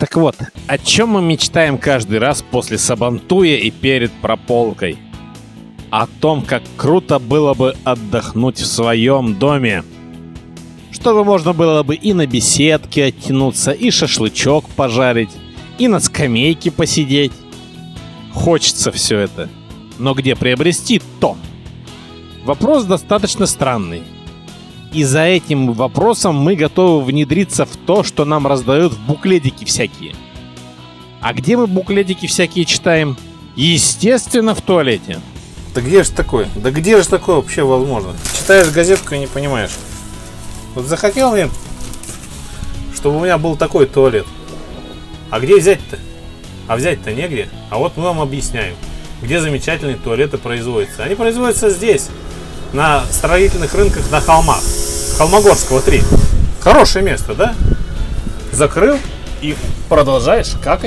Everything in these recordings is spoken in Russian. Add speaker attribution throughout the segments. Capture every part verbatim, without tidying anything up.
Speaker 1: Так вот, о чем мы мечтаем каждый раз после сабантуя и перед прополкой? О том, как круто было бы отдохнуть в своем доме. Чтобы можно было бы и на беседке оттянуться, и шашлычок пожарить, и на скамейке посидеть. Хочется все это. Но где приобрести то? Вопрос достаточно странный. И за этим вопросом мы готовы внедриться в то, что нам раздают в буклетики всякие. А где мы буклетики всякие читаем? Естественно, в туалете.
Speaker 2: Да где же такое? Да где же такое вообще возможно? Читаешь газетку и не понимаешь. Вот захотел мне, чтобы у меня был такой туалет. А где взять-то? А взять-то негде. А вот мы вам объясняем, где замечательные туалеты производятся. Они производятся здесь, на строительных рынках на холмах. Холмогорского три. Хорошее место, да? Закрыл и продолжаешь какать.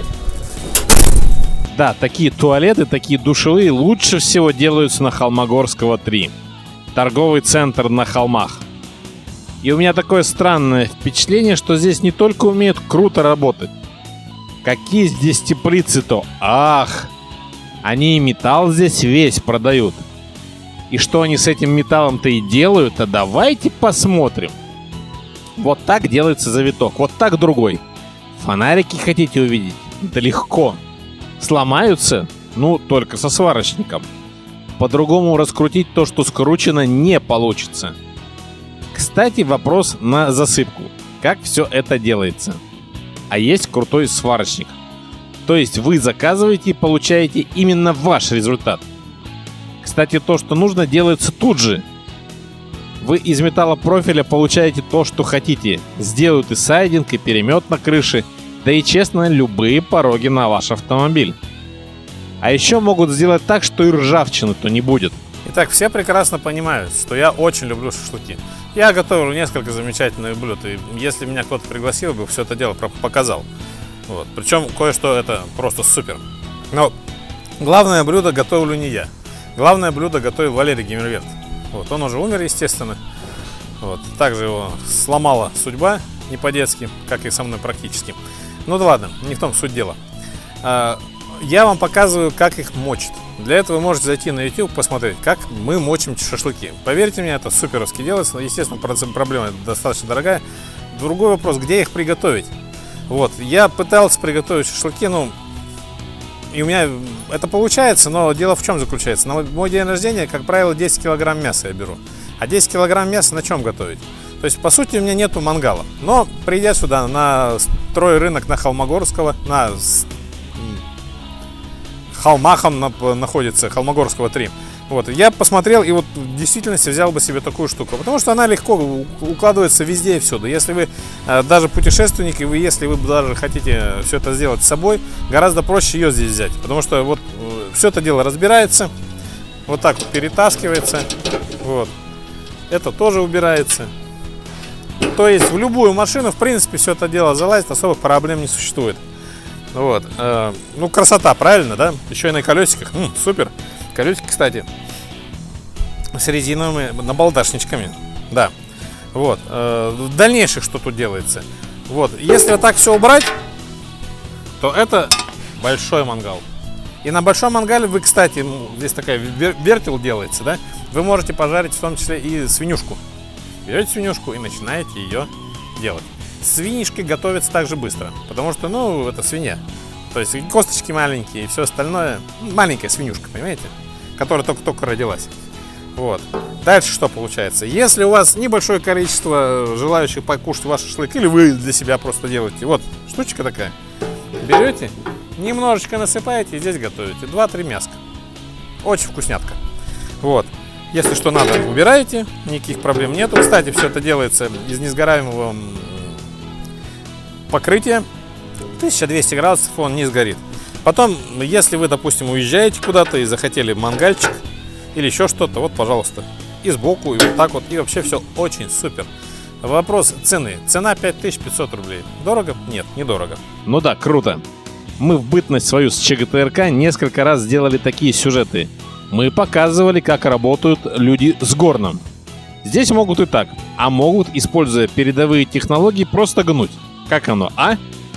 Speaker 1: Да, такие туалеты, такие душевые лучше всего делаются на Холмогорского три. Торговый центр на холмах. И у меня такое странное впечатление, что здесь не только умеют круто работать. Какие здесь теплицы-то? Ах! Они и металл здесь весь продают. И что они с этим металлом-то и делают, а давайте посмотрим. Вот так делается завиток, вот так другой. Фонарики хотите увидеть? Да легко. Сломаются? Ну, только со сварочником. По-другому раскрутить то, что скручено, не получится. Кстати, вопрос на засыпку. Как все это делается? А есть крутой сварочник. То есть вы заказываете и получаете именно ваш результат. Кстати, то, что нужно, делается тут же. Вы из металлопрофиля получаете то, что хотите. Сделают и сайдинг, и перемет на крыше, да и, честно, любые пороги на ваш автомобиль. А еще могут сделать так, что и ржавчины-то не будет.
Speaker 2: Итак, все прекрасно понимают, что я очень люблю шашлыки. Я готовлю несколько замечательных блюд, и если меня кто-то пригласил бы, все это дело показал. Вот. Причем кое-что это просто супер. Но главное блюдо готовлю не я. Главное блюдо готовил Валерий Гиммельверт. Вот. Он уже умер, естественно. Вот. Также его сломала судьба, не по-детски, как и со мной практически. Ну да ладно, не в том суть дела. А, я вам показываю, как их мочат. Для этого вы можете зайти на YouTube, посмотреть, как мы мочим шашлыки. Поверьте мне, это суперовски делается. Естественно, проблема достаточно дорогая. Другой вопрос, где их приготовить? Вот. Я пытался приготовить шашлыки, ну... И у меня это получается, но дело в чем заключается? На мой день рождения, как правило, десять килограмм мяса я беру. А десять килограмм мяса на чем готовить? То есть, по сути, у меня нету мангала. Но, придя сюда, на стройрынок на Холмогорского, на холмахом находится, Холмогорского три. Вот, я посмотрел и вот в действительности взял бы себе такую штуку, потому что она легко укладывается везде и всюду. Если вы э, даже путешественник, и вы, если вы даже хотите все это сделать с собой, гораздо проще ее здесь взять, потому что вот э, все это дело разбирается, вот так вот перетаскивается, вот, это тоже убирается. То есть в любую машину, в принципе, все это дело залазит, особых проблем не существует. Вот, э, ну красота, правильно, да? Еще и на колесиках, М, супер. Колесики, кстати, с резиновыми набалдашничками. Да. Вот. В дальнейшее, что тут делается. Вот. Если вот так все убрать, то это большой мангал. И на большом мангале вы, кстати, ну, здесь такая вертел делается, да? Вы можете пожарить в том числе и свинюшку. Берете свинюшку и начинаете ее делать. Свинишки готовятся также быстро, потому что, ну, это свинья. То есть косточки маленькие и все остальное. Маленькая свинюшка, понимаете? Которая только-только родилась. Вот. Дальше что получается? Если у вас небольшое количество желающих покушать ваш шашлык, или вы для себя просто делаете, вот штучка такая, берете, немножечко насыпаете и здесь готовите. два-три мяска. Очень вкуснятка. Вот. Если что надо, убираете, никаких проблем нету. Кстати, все это делается из несгораемого покрытия. тысяча двести градусов, он не сгорит. Потом, если вы, допустим, уезжаете куда-то и захотели мангальчик или еще что-то, вот, пожалуйста, и сбоку, и вот так вот, и вообще все очень супер. Вопрос цены. Цена пять тысяч пятьсот рублей. Дорого? Нет, недорого.
Speaker 1: Ну да, круто. Мы в бытность свою с ЧГТРК несколько раз сделали такие сюжеты. Мы показывали, как работают люди с горном. Здесь могут и так, а могут, используя передовые технологии, просто гнуть. Как оно, а?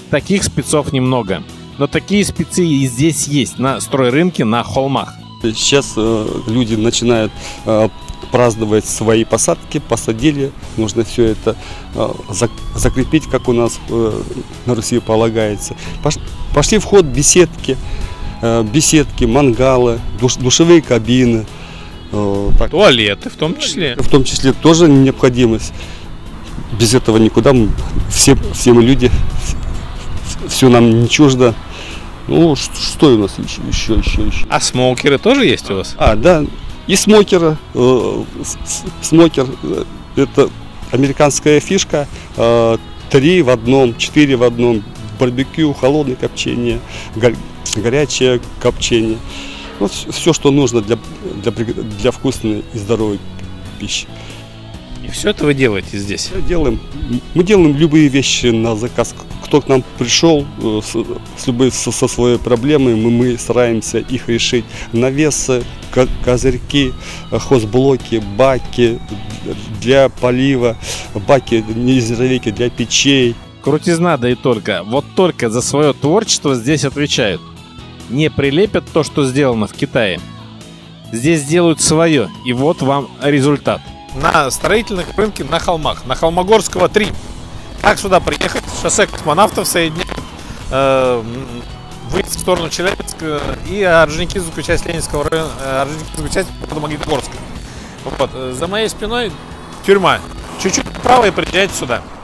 Speaker 1: Таких спецов немного. Но такие спецы и здесь есть, на стройрынке, на холмах.
Speaker 3: Сейчас э, люди начинают э, праздновать свои посадки, посадили. Нужно все это э, зак закрепить, как у нас э, на Руси полагается. Пош пошли в ход беседки, э, беседки, мангалы, душ душевые кабины. Э, так.
Speaker 2: Туалеты в том числе.
Speaker 3: В том числе тоже необходимость. Без этого никуда. Все, все мы люди, все нам не чуждо. Ну, что у нас еще, еще, еще, еще?
Speaker 2: А смокеры тоже есть у вас?
Speaker 3: А, да, и смокеры. Э, смокер э, это американская фишка. Э, три в одном, четыре в одном. Барбекю, холодное копчение, го горячее копчение. Вот все, что нужно для, для, для вкусной и здоровой пищи.
Speaker 2: И все это вы делаете здесь?
Speaker 3: Мы делаем, мы делаем любые вещи на заказ. Кто к нам пришел с, с любой со, со своей проблемой, мы, мы стараемся их решить. Навесы, козырьки, хозблоки, баки для полива, баки, нержавейки для печей.
Speaker 1: Крутизна, да и только. Вот только за свое творчество здесь отвечают. Не прилепят то, что сделано в Китае. Здесь делают свое, и вот вам результат.
Speaker 2: На строительных рынке на холмах, на Холмогорского три. Как сюда приехать? Шоссе космонавтов соединяет э, выезд в сторону Челябинска и Орджоникидзевскую часть Ленинского района, э, Орджоникидзевскую часть города Магнитогорска. Вот. За моей спиной тюрьма. Чуть-чуть вправо и приезжайте сюда.